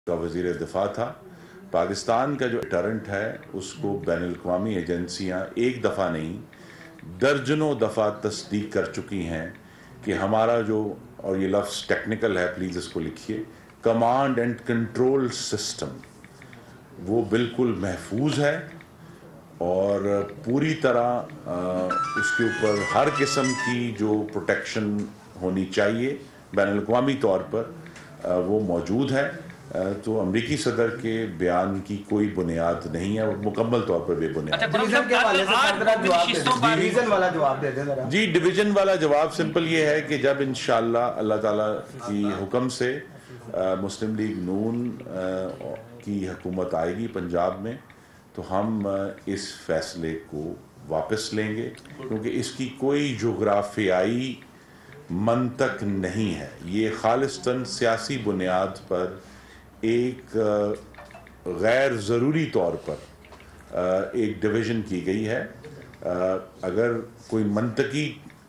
का वज़ीर दिफा था। पाकिस्तान का जो टरंट है उसको बैनुल-अक़वामी एजेंसियाँ एक दफ़ा नहीं दर्जनों दफ़ा तस्दीक कर चुकी हैं कि हमारा जो, और ये लफ्ज़ टेक्निकल है प्लीज़ इसको लिखिए, कमांड एंड कंट्रोल सिस्टम वो बिल्कुल महफूज है और पूरी तरह उसके ऊपर हर किस्म की जो प्रोटेक्शन होनी चाहिए बैनुल-अक़वामी तौर पर वो मौजूद है। तो अमरीकी सदर के बयान की कोई बुनियाद नहीं है और मुकम्मल तौर पर बेबुनियाद। जी, डिवीज़न वाला जवाब सिंपल ये है कि जब इंशाअल्लाह अल्लाह ताला की हुक्म से मुस्लिम लीग नून की हुकूमत आएगी पंजाब में तो हम इस फैसले को वापस लेंगे, क्योंकि इसकी कोई जोग्राफियाई मंतक नहीं है। ये खालिस्तन सियासी बुनियाद पर एक गैर ज़रूरी तौर पर एक डिवीज़न की गई है। अगर कोई मंतकी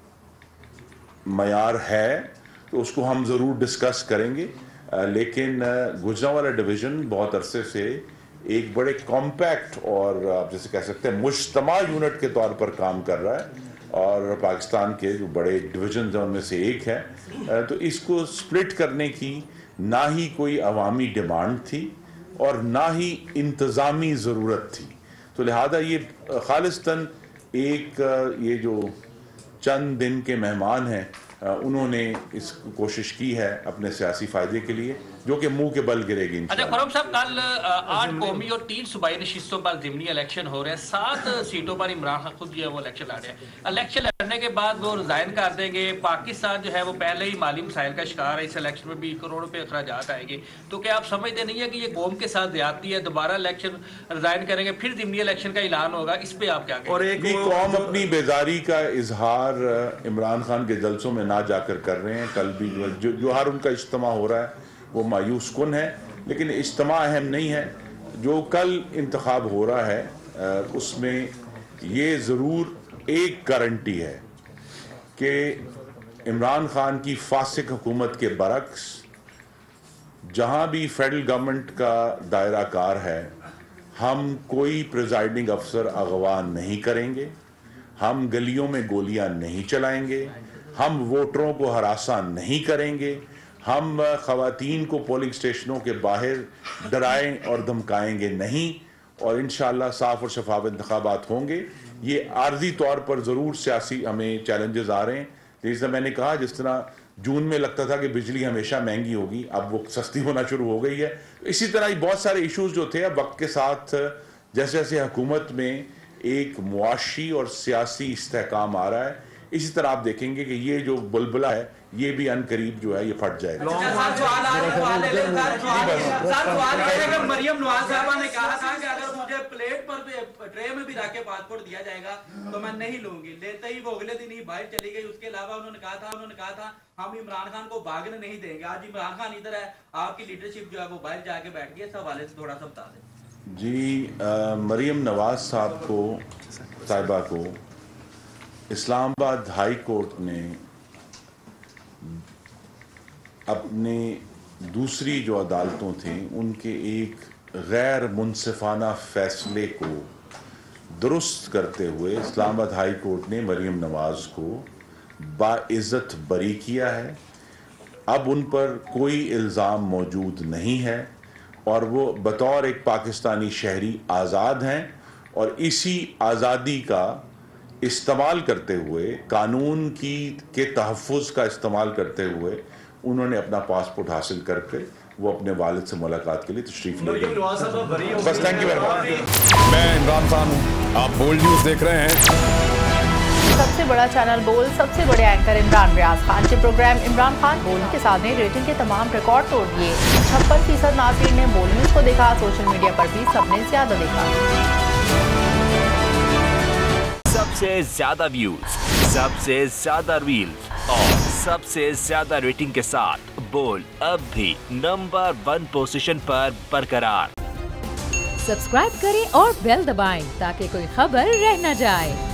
मयार है तो उसको हम ज़रूर डिस्कस करेंगे, लेकिन गुजरांवाला डिवीज़न बहुत अरसे से एक बड़े कॉम्पैक्ट और आप जैसे कह सकते हैं मुश्तमा यूनिट के तौर पर काम कर रहा है और पाकिस्तान के जो बड़े डिवीज़न हैं उनमें से एक है। तो इसको स्प्लिट करने की ना ही कोई अवामी डिमांड थी और ना ही इंतज़ामी ज़रूरत थी। तो लिहाजा ये खालिस्तन एक ये जो चंद दिन के मेहमान हैं उन्होंने इस कोशिश की है अपने सियासी फ़ायदे के लिए, जो कि मुंह के बल गिरेगी। अच्छा खुर्रम साहब, कल 8 कौमी और 3 सूबाई नशिस्तों पर ज़िमनी इलेक्शन हो रहे हैं। 7 सीटों पर इमरान खान खुद जो है वो इलेक्शन लड़ रहे हैं। इलेक्शन लड़ने के बाद वो रिजाइन कर देंगे। पाकिस्तान जो है वो पहले ही माली मसाइल का शिकार है, इस इलेक्शन में भी करोड़ों रुपये अखराजात आएंगे। तो क्या आप समझते नहीं है कि ये कौम के साथ ज्यादती है? दोबारा इलेक्शन रिजाइन करेंगे, फिर ज़िमनी इलेक्शन का ऐलान होगा, इस पर आप क्या कहेंगे? और एक कौम अपनी बेजारी का इजहार इमरान खान के जलसों में ना जाकर कर रहे हैं। कल भी जो हर उनका इज्तिमा हो रहा है वो मायूस कुन है, लेकिन इज्तिमा अहम नहीं है। जो कल इंतखाब हो रहा है उसमें ये ज़रूर एक गारंटी है कि इमरान खान की फासिक हुकूमत के बरक्स जहाँ भी फेडरल गवर्नमेंट का दायरा कार है, हम कोई प्रिजाइडिंग अफसर अगवा नहीं करेंगे, हम गलियों में गोलियां नहीं चलाएंगे, हम वोटरों को हरासा नहीं करेंगे, हम ख़वातीन को पोलिंग स्टेशनों के बाहर डराएं और धमकाएंगे नहीं, और इंशाअल्लाह साफ़ और शफाफ इंतखाबात होंगे। ये आर्जी तौर पर ज़रूर सियासी हमें चैलेंजेस आ रहे हैं। जैसे मैंने कहा, जिस तरह जून में लगता था कि बिजली हमेशा महंगी होगी, अब वो सस्ती होना शुरू हो गई है। इसी तरह बहुत सारे इशूज़ जो थे अब वक्त के साथ जैसे जैसे हुकूमत में एक मुआशी और सियासी इस्तेहकाम आ रहा है, इसी तरह आप देखेंगे कि ये जो बुलबुला है ये भी अनकरीब जो है ये फट जाएगा। मरियम नवाज साहबा ने कहा था कि अगर मुझे प्लेट पर ट्रे में भी रख के पासपोर्ट दिया जाएगा तो मैं नहीं लूंगी। लेते ही वो अगले दिन ही बाहर चली गई। उसके अलावा उन्होंने कहा था हम इमरान खान को भागने नहीं देंगे। आज इमरान खान इधर है, आपकी लीडरशिप जो है वो बाहर जाके बैठ गई। इस हवाले से थोड़ा सा बता दें। जी, मरियम नवाज साहिबा को इस्लामाबाद हाई कोर्ट ने अपने दूसरी जो अदालतों थी उनके एक गैर मुनसिफाना फैसले को दुरुस्त करते हुए इस्लामाबाद हाई कोर्ट ने मरियम नवाज को बाइज़्ज़त बरी किया है। अब उन पर कोई इल्ज़ाम मौजूद नहीं है और वो बतौर एक पाकिस्तानी शहरी आज़ाद हैं, और इसी आज़ादी का इस्तेमाल करते हुए, कानून के तहफ़्फ़ुज़ का इस्तेमाल करते हुए उन्होंने अपना पासपोर्ट हासिल करके वो अपने वालिद से मुलाकात के लिए तशरीफ़ ले गए। बस, थैंक यू वेरी मच। मैं इमरान खान हूँ, आप बोल्ड न्यूज़ देख रहे हैं। सबसे बड़ा चैनल बोल, सबसे बड़े एंकर इमरान रियाज खान के प्रोग्राम इमरान खान बोल के साथ ने रेटिंग के तमाम रिकॉर्ड तोड़ दिए। 56% नाज़रीन ने बोल न्यूज़ को देखा। सोशल मीडिया पर भी सबने ज्यादा देखा। सबसे ज्यादा व्यूज, सबसे ज्यादा रील्स और सबसे ज्यादा रेटिंग के साथ बोल अब भी नंबर 1 पोजीशन पर बरकरार। सब्सक्राइब करें और बेल दबाएं ताकि कोई खबर रह न जाए।